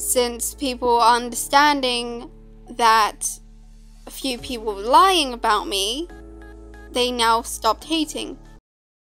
since people are understanding that a few people were lying about me, they now stopped hating.